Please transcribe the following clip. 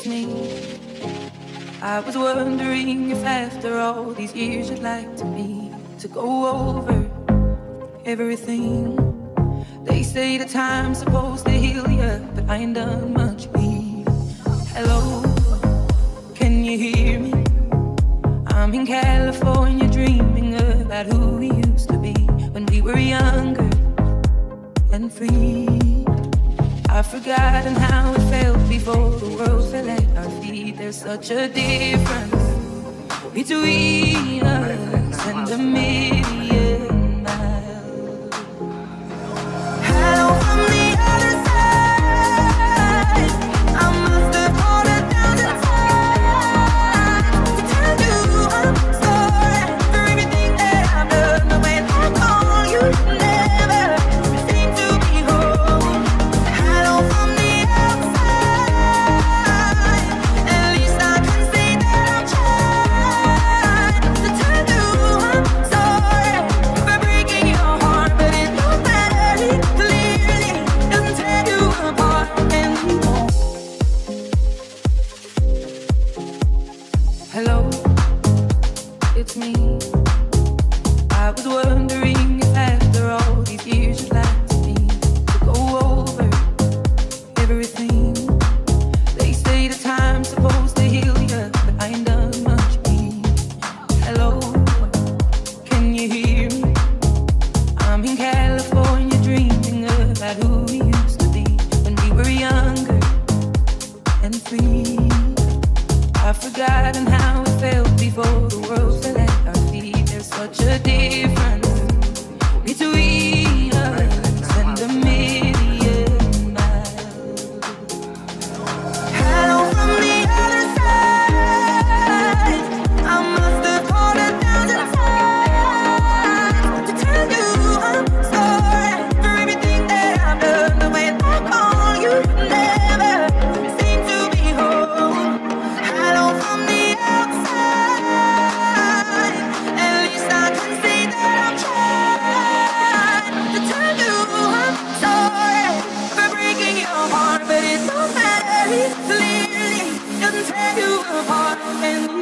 it's me. I was wondering if after all these years you'd like to go over everything. They say the time's supposed to heal you, but I ain't done much healing. Hello, can you hear me? I'm in California dreaming about who we used to be when we were younger and free. I've forgotten how it felt before the world fell at our feet. There's such a difference between us and a million miles. Hello from the other side. I must have called 1,000 times to tell you I'm sorry for everything that I've done. The way I call you never seem to be home. Hello from the outside. At least I can say that I've tried to tell you I'm sorry for breaking your heart, but it don't matter. It clearly doesn't tear you apart anymore. Hello, it's me. I was wondering if after all these years you'd like to go over everything. They say the time's supposed to heal you, but I ain't done much healing. Hello, can you hear me? I'm in California dreaming about who we used to be when we were younger and free. I've forgotten how it felt before the world fell at our feet. There's such a difference between us and a million miles. Hello from the other side. I must have called 1,000 times to tell you I'm sorry for everything that I've done. The way I call you never seem to be home. Hello from the outside. At least I can say that I've tried to tell you I'm sorry for breaking your heart, but it don't matter. It clearly doesn't tear you apart anymore.